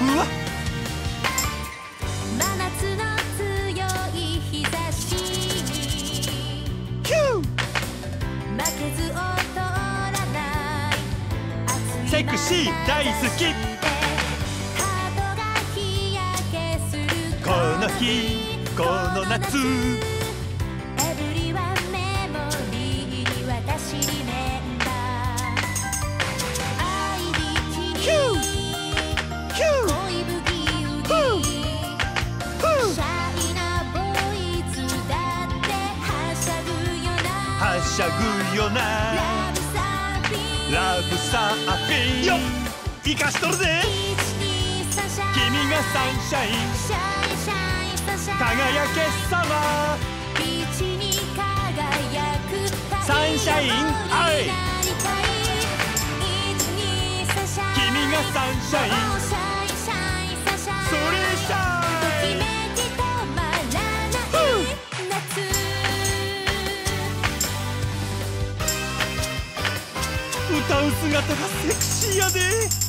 わっ真夏の強い日差しにキュー負けず劣らない熱いセクシー大好きハートが日焼けするこの日この夏エブリワンメモリー私リメンバー愛びきにキューキュー恋ブギウギシャイなボイスだってはしゃぐよなはしゃぐよなラブサーフィンラブサーフィンよっ生かしとるぜ 123シャイ君がサンシャインシャイシャイサシャイ輝けサマビーチに輝くサンシャインアイ君がサンシャインそれシャイン歌う姿がセクシーやで